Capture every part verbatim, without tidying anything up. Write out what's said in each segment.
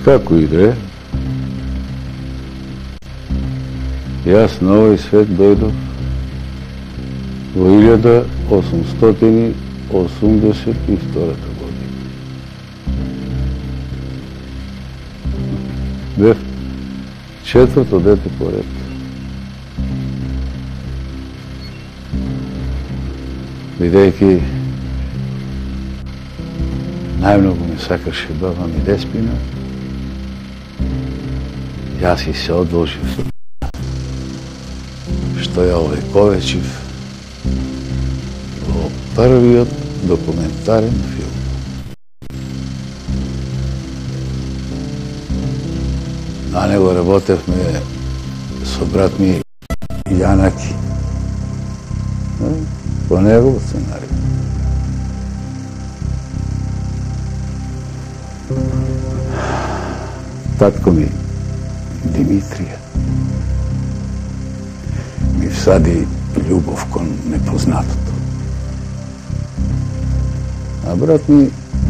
Како и да е, јас на овој свет дојдов во илјада осумстотини осумдесет и втората година. Бев четврто дете по ред. Бидејќи најмногу ме сакаше баба ми Деспина, јас и се одложив што ја овековечив во првиот документарен филм. На него работевме со брат ми Јанаки, по негов сценарij. Татко ми Димитрија ми всади љубов кон непознатото. А брат ми,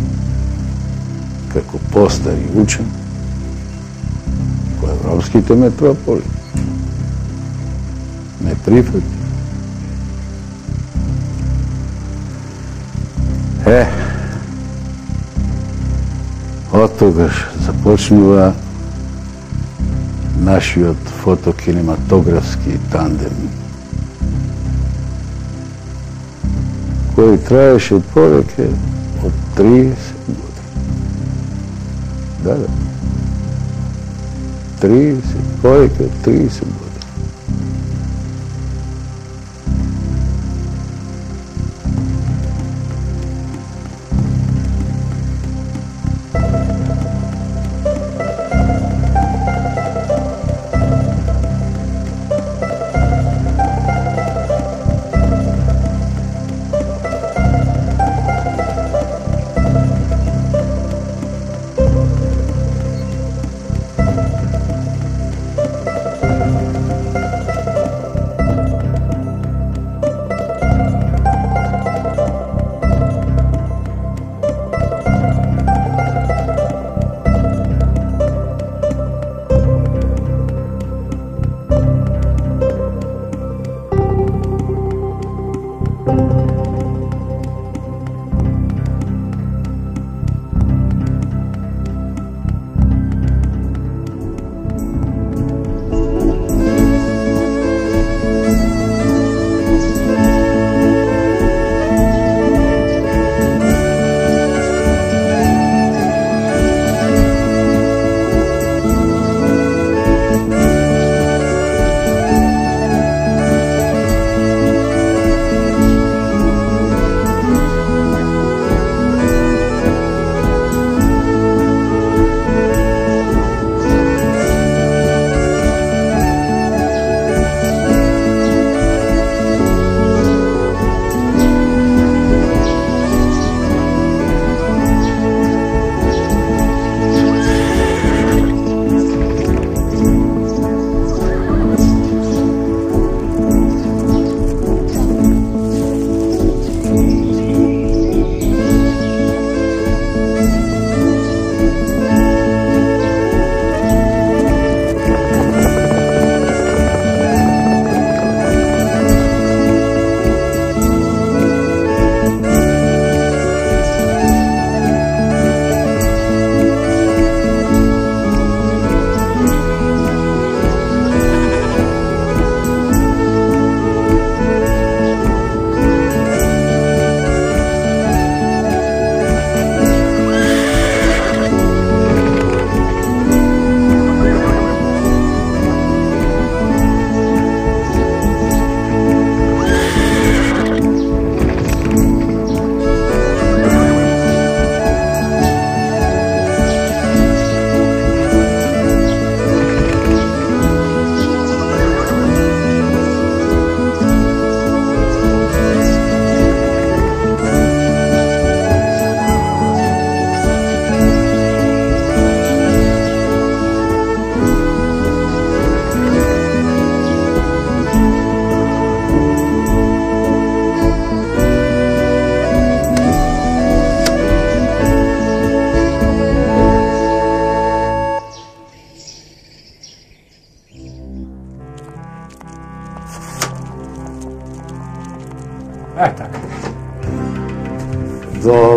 како постари учен по европските метрополи, ме прифати. Е, од тогаш започнува нашиот фотокинематографски тандем, кој траеше повеќе од триесет години. Да, да. триесет, повеќе од триесет години.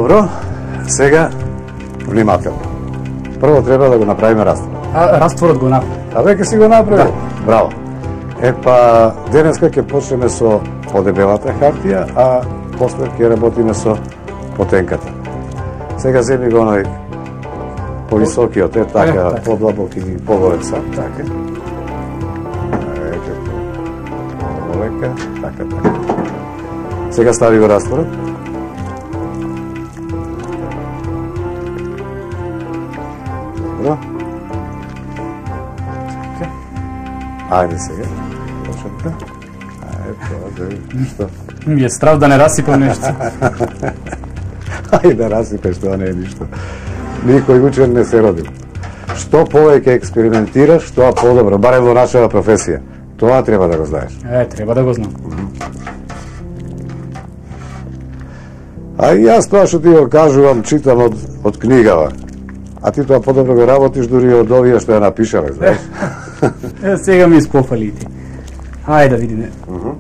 Добро, сега внимателно. Прво треба да го направиме раствор. А растворот го направи. А веќе си го направи? Да. Браво. Е па, денеска ќе почнеме со подебелата хартија, а после ќе работиме со потенката. Сега земи го оној повисокиот, е така, така. подлабок и поголем сам. Така. Ете, полека, така, така. Сега стави го растворот. Добро. Така. Ајде сега. Почетка. Ајде, тоа да ништо. Ми е страв да не расипам нешто. Ајде да расипеш, тоа не е ништо. Никој учен не се родил. Што повеќе експериментираш, тоа подобро, барем во нашава професија. Тоа треба да го знаеш. Е, треба да го знам. А и јас тоа што ти го кажувам, читам од, од книгава. А ти тоа подобро го работиш дури од овие што ја напишале, знаеш? Е, сега ми испофали ти. Ајде да видиме.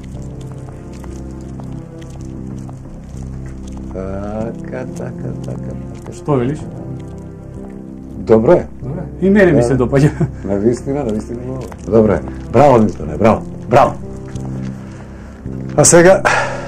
Така, така, така. Што велиш? Добро е. Добре. И мене ми се допаѓа. На вистина, на вистина. Добро е. Браво, Милтоне, браво. Браво. А сега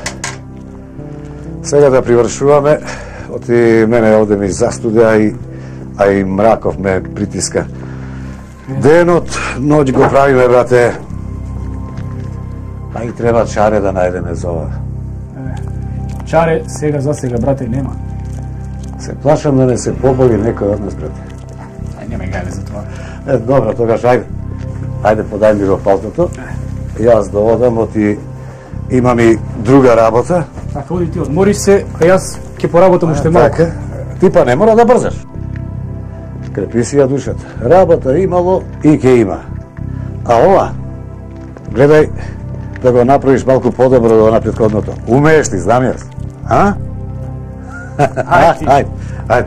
сега да привршуваме. Оти мене овде ми застудеа и а и мраков ме притиска. Денот, ноќ го правиме, брате. А и треба чаре да најдеме за ова. Чаре сега за сега, брате, нема. Се плашам да не се поболи некој од нас, брате. Ај, не ме гајде за тоа. Е, добро, тогаш ајде. Ајде подај ми го палтото. Јас да одам, оти имам и друга работа. Така, оди ти одмориш се, а јас ќе поработам уште малку. Така. Ти па не мора да брзаш. Крепи си ја душата. Работа имало и ќе има. А ова, гледај да го направиш малку подобро од претходното. Умееш ти, знам јас. А? Ајде. Ајде, ајде.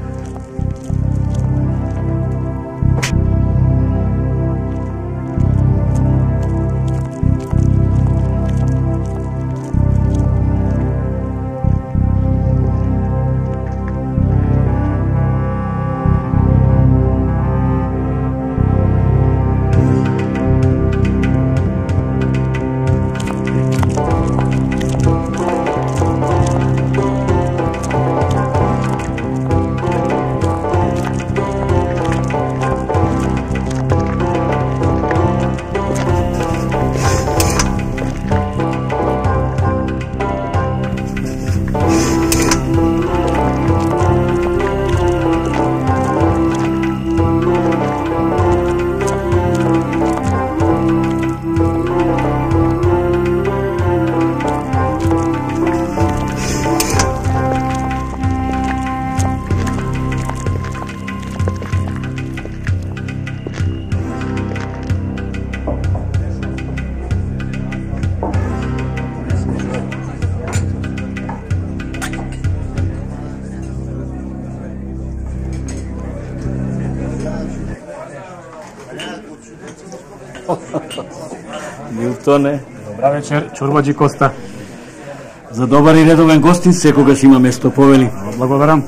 Милтоне, Добра вечер, Чорбаджи Коста. за добар и редовен гостин секогаш има место, повели. Благодарам.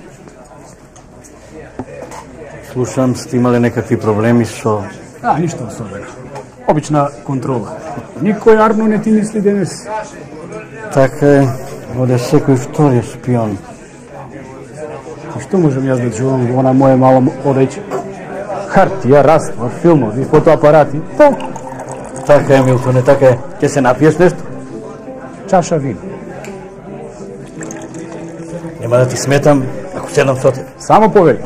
Слушам, сте имале некакви проблеми со... А, ништо особено. Обична контрола. Никој арно не ти мисли денес. Така е, оде секој втори шпион. А што можам јас да чувам во на моје мало одејче? Хартија, раствор, филмови, фотоапарати. Па, Така е, Милтоне, така е. Ќе се напиеш нешто? чаша вин. Нема да ти сметам, ако седам со тебе. Само повели.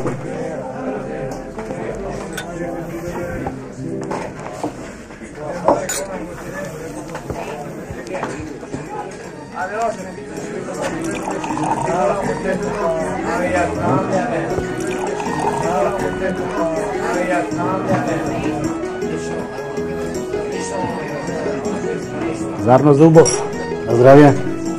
Зарно Зубов. На здравје.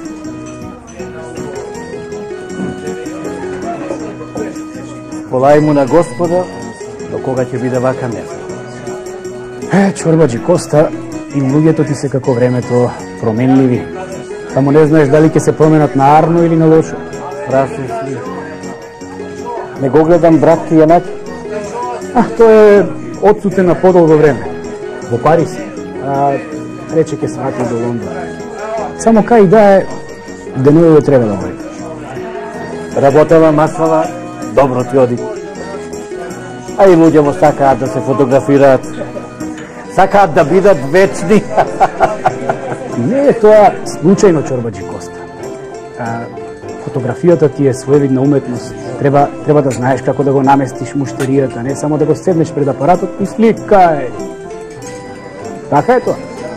Полај му на Господа, до кога ќе биде вака место. Е, Чорбаджи Коста, и луѓето ти се како времето променливи. Само не знаеш дали ќе се променат на арно или на лошо. прасушли. Не го гледам брат Јанаки. А, тој е отсутен на подолго време. Во Париз. А, рече ке сврати до Лондон. Само кај да е, деновиве треба да бъде. Работела масала, добро ти оди. А и луѓе му сакаат да се фотографираат. Сакаат да бидат вечни. Не е тоа случајно, Чорбаджи Коста. А, фотографијата ти е своевидна уметност. Треба, треба да знаеш како да го наместиш муштеријата, не само да го седнеш пред апаратот и сликај. Така е тоа.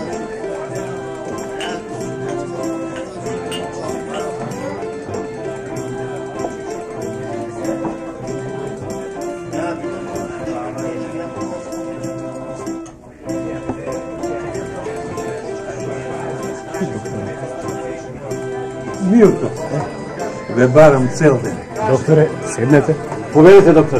Милко, ве барам цел ден. Докторе, седнете. Поведете, докторе.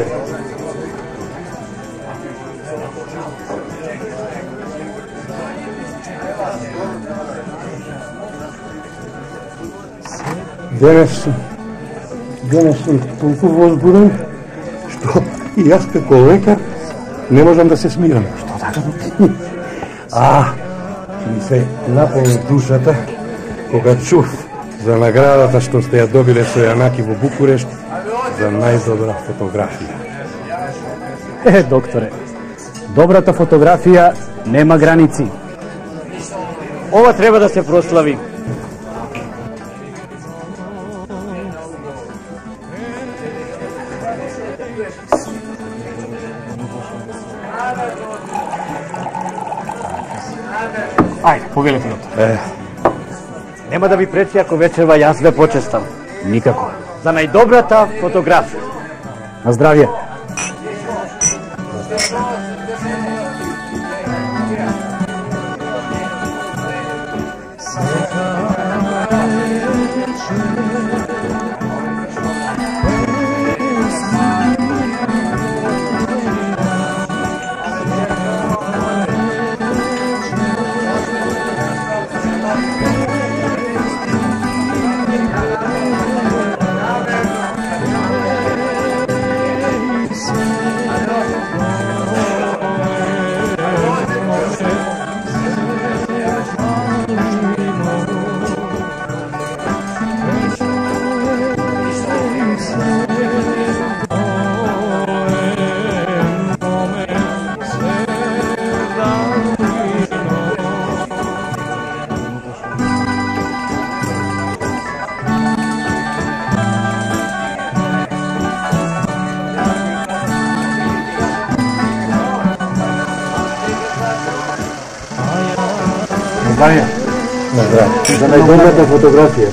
Денес сум, денес сум толку возбуден, што и јас како лекар не можам да се смирам. Што така, доктор? А, ми се наполни душата кога чув за наградата што сте ја добиле со Јанаки во Букурешт за најдобра фотографија. Е, докторе, добрата фотографија нема граници. Ова треба да се прослави. Ајде, погелете, доктор. Е, Нема да ви пречи ако вечерва јас ве почестам. Никако. За најдобрата фотографија. На здравје. Здравје. на здравје. За најдобрата фотографија.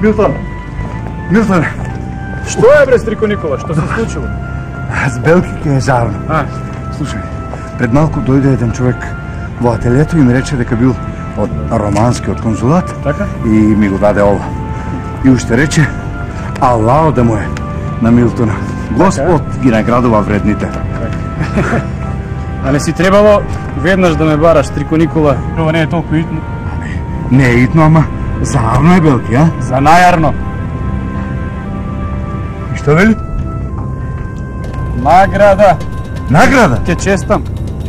Милтон! Милтон! Што е бре, Стрико Никола? Што се случило? С белките е жарно. А, Слушај, пред малку дојде еден човек во ателието и ми рече дека бил од романскиот конзулат. Така? И ми го даде ова. И уште рече, Аллао да му е на Милтона. Господ ги наградува вредните. а не си требало веднаш да ме бараш, Стрико Никола? Ова не е толку итно. Не е итно, ама забавно е белки, а? За најарно. И што вели? Награда. Награда? Ке честам.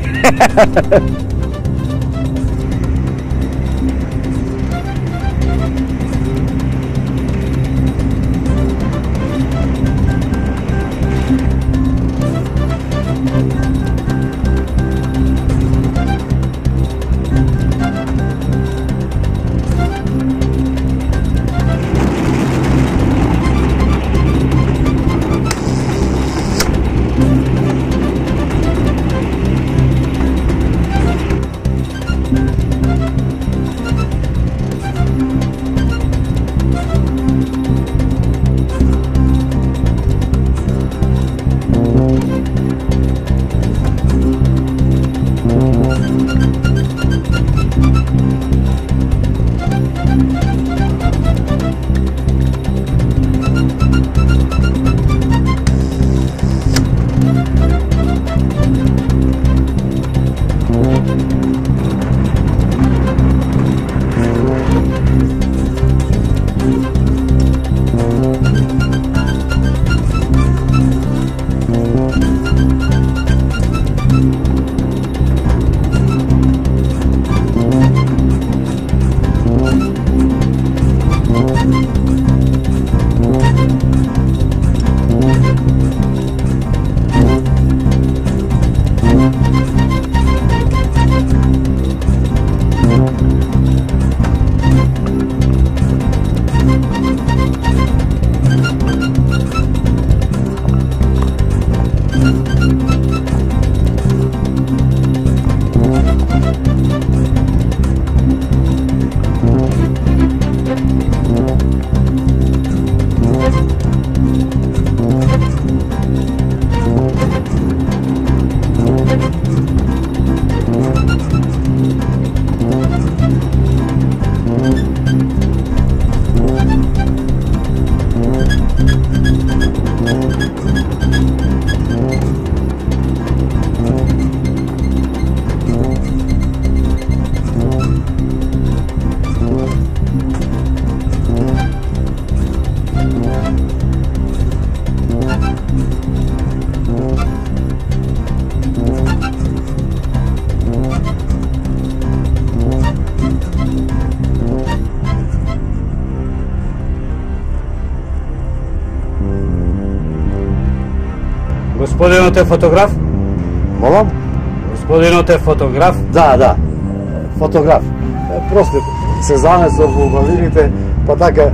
Господинот е фотограф? Молам? Господинот е фотограф? Да, да. Фотограф. Просто се занесов во бавините, па така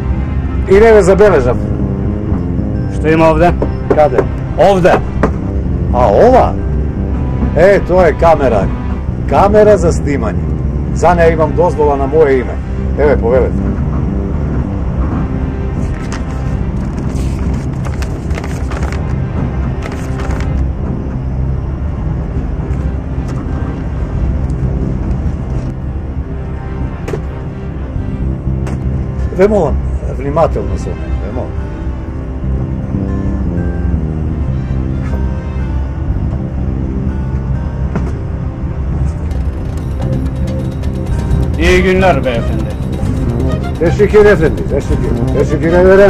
и не ме забележав. Што има овде? Каде? Овде. А ова? Е, тоа е камера. Камера за снимање. За неја имам дозвола на моје име. Еве, повелете. Ве молам, внимателно со мене, ве молам. İyi günler beyefendi. Teşekkür efendi, teşekkür. Teşekkür ederim.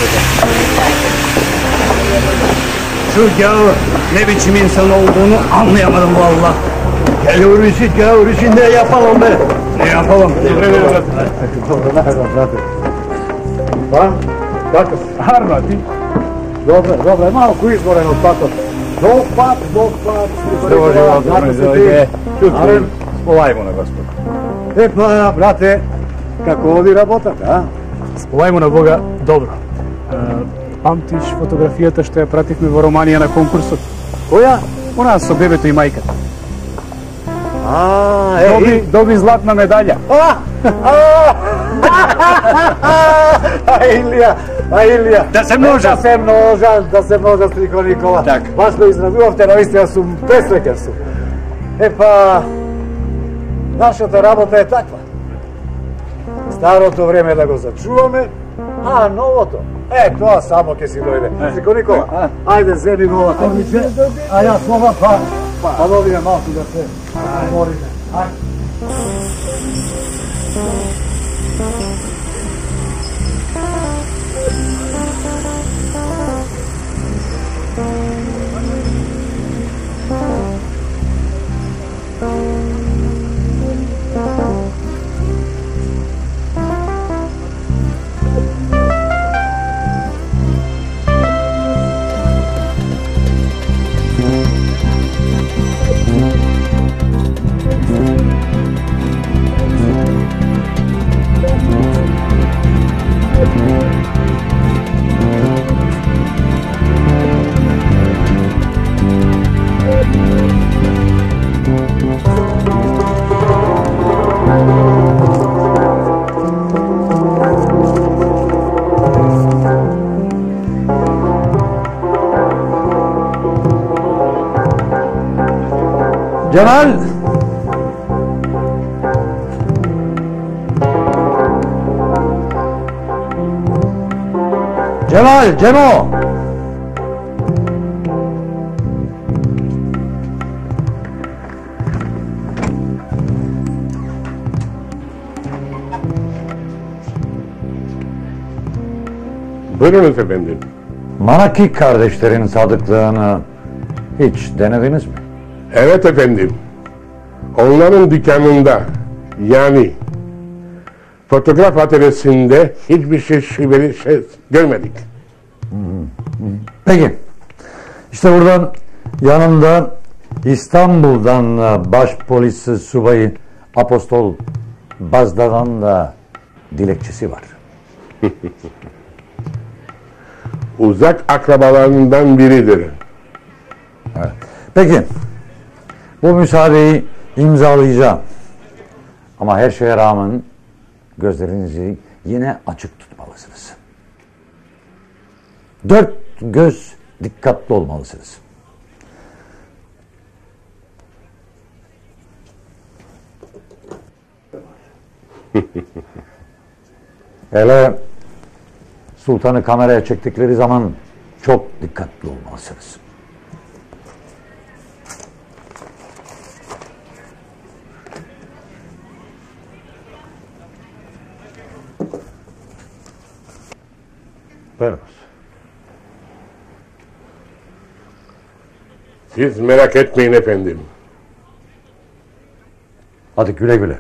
Şu gavur ne biçim insan olduğunu anlayamadım vallahi. Gavur işi, gavur işi ne yapalım be? Ne yapalım? Pa, kako? Armati. Dobro, dobro, malo ku izboreno tako. Dopad, dopad. Dođe vam, dođe. Aren, Spolajmo na gospod. e pa, brate, kako ovdje работата, a? Сполајмо на Бога добро. Е, памтиш фотографијата што ја пративме во Романија на конкурсот? Која? Она со бебето и мајката. A, e, Доби, i- доби златна медаља. A, a, a Илија, а Илија. Да се множат. Да се множат, да се множат, Стрико Никола. Така. Баш ме изнадувавте, наистина сум пресреќен сум. Е па, нашата работа е таква. Старото време да го зачуваме, а новото, е, тоа само ќе си дојде. Стрико Никола, ајде, земи го ова корниче, а јас ова, па, па добиме малку да се умориме. Ајде. Cemal! Cemal, Cemo! Buyurunuz efendim. Manaki kardeşlerin sadıklığını hiç denediniz mi? Evet efendim. Onların dükkanında, yani fotoğraf atölyesinde hiçbir şey şüpheli şey görmedik. Peki. İşte buradan yanımda İstanbul'dan baş polis subayı Apostol Bazda'dan da dilekçesi var. Uzak akrabalarından biridir. Evet. Peki. Bu müsaadeyi imzalayacağım. Ama her şeye rağmen gözlerinizi yine açık tutmalısınız. Dört göz dikkatli olmalısınız. Hele sultanı kameraya çektikleri zaman çok dikkatli olmalısınız. Buyurunuz. Siz merak etmeyin efendim. Hadi güle güle.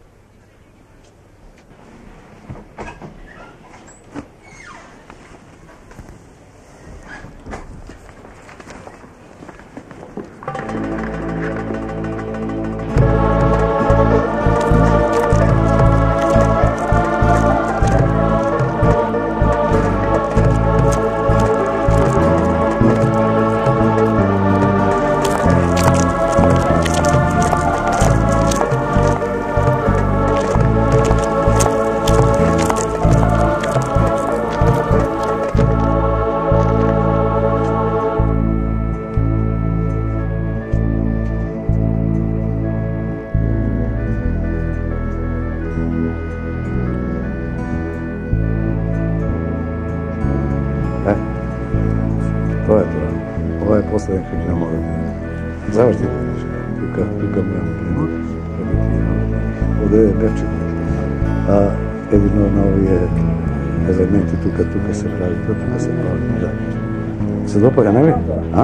To je to. Ovo je poslednji klik na moru. Završite. Tuka, tuka moja plema. Ovde je Bečin. A jedino na ovi je елементи тука, тука се прави, тука се прави. Да. Се допага, не ли? А?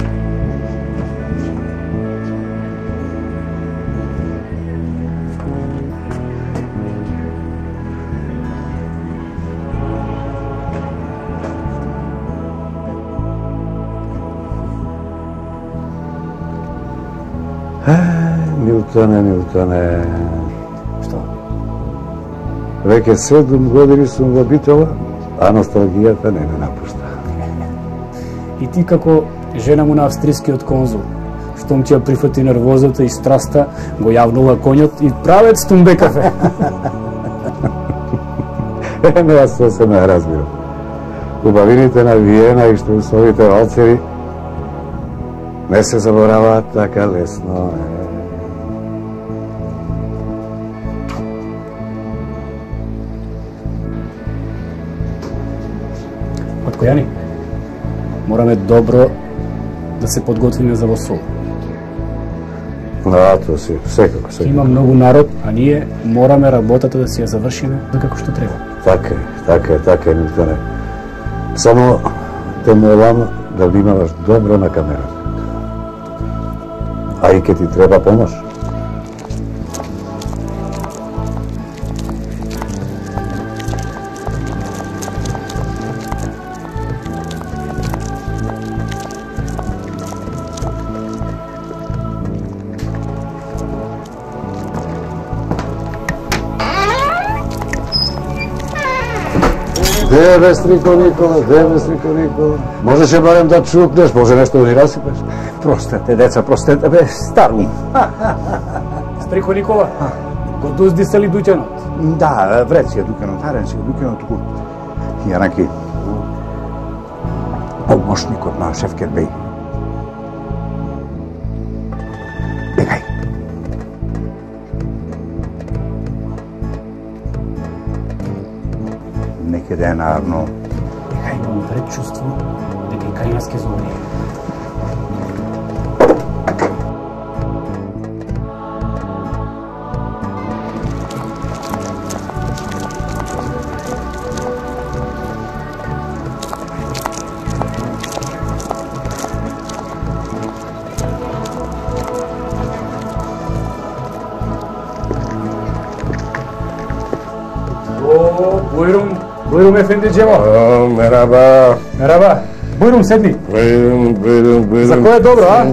Милтоне, Милтоне. Што? Веќе седум години сум во Битола, а носталгијата не ме напушта. И ти како жена му на австрискиот конзул, штом ти ја прифати нервозата и страста, го јавнува конјот и правец тумбекафе. Е, не, јас тоа се не разбирам. Убавините на Виена и штурмсовите валцери не се забораваат така лесно. Матко Јани, мораме добро да се подготвиме за во Сол. Да, тоа си, секако, секако. Има многу народ, а ние мораме работата да си ја завршиме како што треба. Така е, така е, така е, Милтоне. Само те молам да внимаваш добро на камерата. А и ке ти треба помош. Де бе, Стрико Никола, де бе, Стрико Никола? Можеше барем да чукнеш, може нешто да ни расипеш? Простете, деца, простете, бе, стар ум. Стрико Никола, го дуздиса ли дуќанот? Да, вред си е дуканот, харен си е дуканот туку. Јанаки, помошникот на Шефкет Беј. Бегај. Некаде е наравно. Бегај, имам вред чувство дека и кај нас ке злодеја. Бујрум, Бујрум ефенди Джемо. Мераба. Мераба. Бујрум, седни. Бујрум, бујрум, бујрум. За кој е добро, а?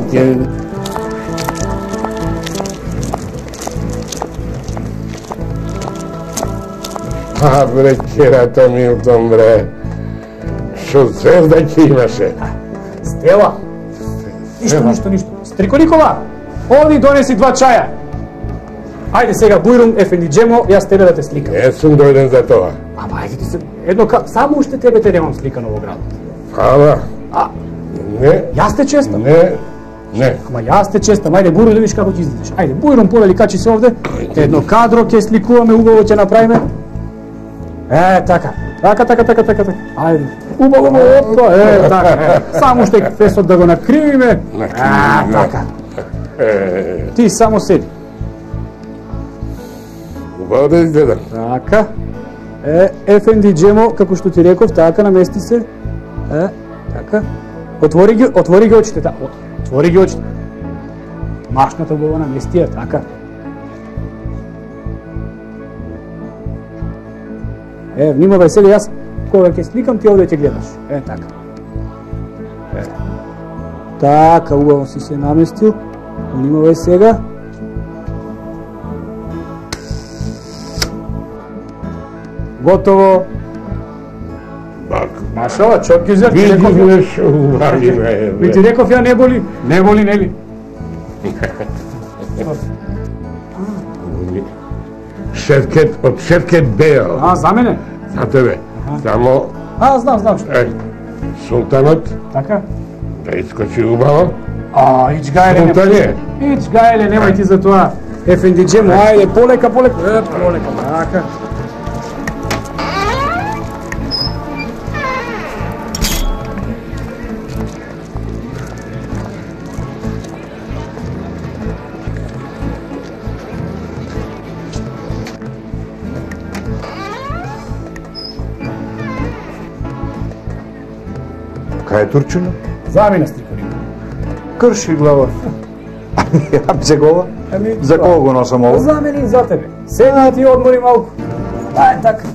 А, бре, керата Милтон, бре. Шо звезда ќе имаше? Стела. Ништо, ништо, ништо. Стрико Никола, оди донеси два чаја. Ајде сега, Бујрум, ефенди Джемо, јас тебе да те сликам. Не сум дојден за тоа. Ама ајде ти се, едно ка... само уште тебе те немам сликано во градот. Ала, А, не, јас те честам. не, не. Ама јас те честам, ајде Бујрум, да видиш како ќе излезеш. Ајде, Бујрум, повели качи се овде. Едно кадро ќе сликуваме, убаво ќе направиме. Е, така. Така, така, така, така, така. Ајде. Убаво, опа, е, така. Е. Само уште фесот да го накривиме. А, така. Ти само седи. Убаво да изгледам. Така. Е, ефенди Джемо, како што ти реков, така намести се. Е, така. Отвори ги, отвори ги очите, така. Отвори ги очите. Машната глава намести ја, така. Е, внимавај сега, јас кога ќе сликам, ти овде ќе гледаш. Е, така. Е. Така, убаво си се наместил. Внимавај сега. Готово. Бак. Машала, чоркизер, ти Види реков ја. ме шо убави, бе. Би ти реков ја, не боли, не боли, нели? Шефкет, од Шефкет Бео. А, за мене? За тебе. Само, А, знам, знам што. е, султанот Така? да искочи убаво. А, ич гајле, Султане. не. Ич гајле, немај ти за тоа. Ефенди Джемо, ајде, полека, полека. Е, полека, така. Кај е Турчино? Замина стрикорина. Крши глава. Ја би се гова? Ами, За кого го носам ово? За мене и за тебе. Седна ти одмори малку. Да, е така.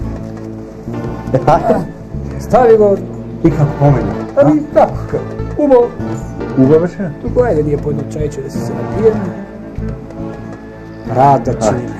Стави го. И како помени? Ами, како? Убаво. Уга беше? Туку ајде ние по едно чајче да се се напиеме. Рад да чиниме.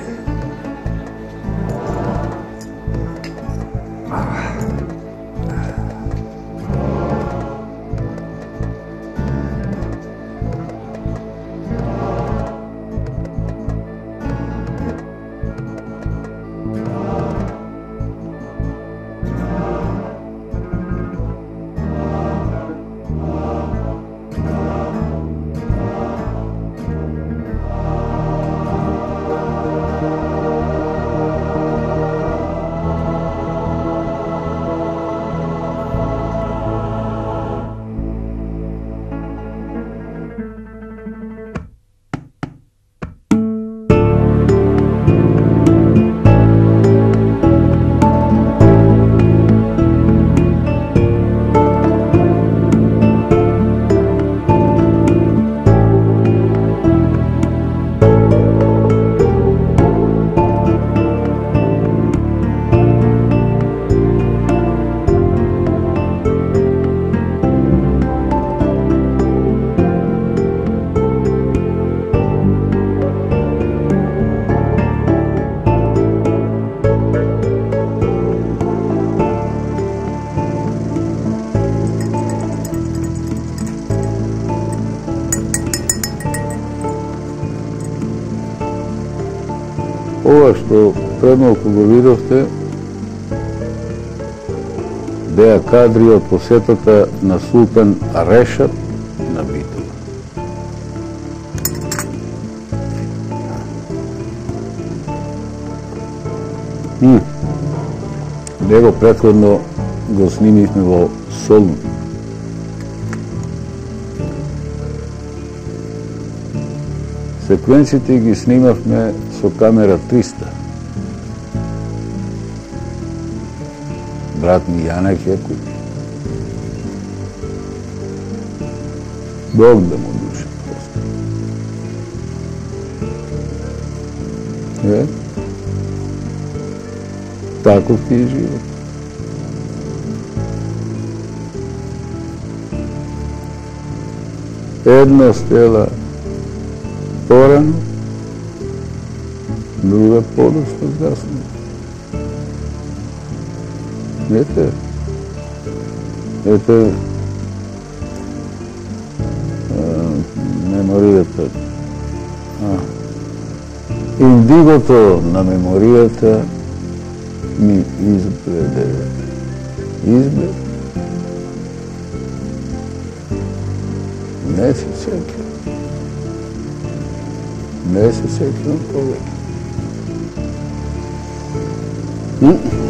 Ова што предмалку го видовте беа кадри од посетата на султан Решат на Битола. М. Него претходно го снимивме во Солун. Секвенците ги снимавме со камера триста. Брат ми Јанек Јеков. Бог да му душа просто. Е? Таков ти е живот. Една стела порано, друга подоста згасно. Ете, ете меморијата. Индигото на меморијата ми избледе. Изблед. Не се сеќам. Не се сеќам повеќе.